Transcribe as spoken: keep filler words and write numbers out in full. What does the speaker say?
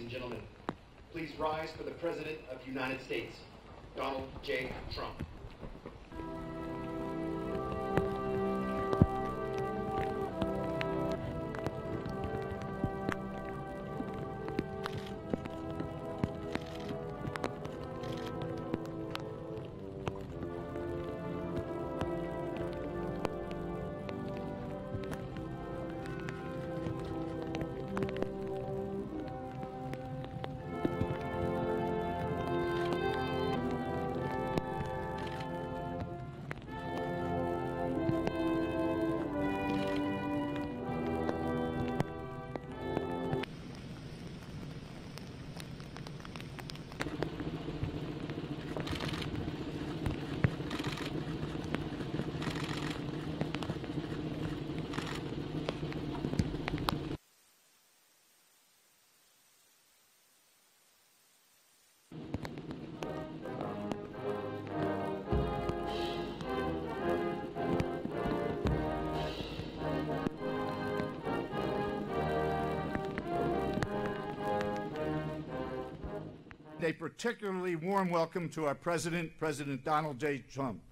and gentlemen, please rise for the President of the United States, Donald J. Trump. A particularly warm welcome to our President, President Donald J. Trump.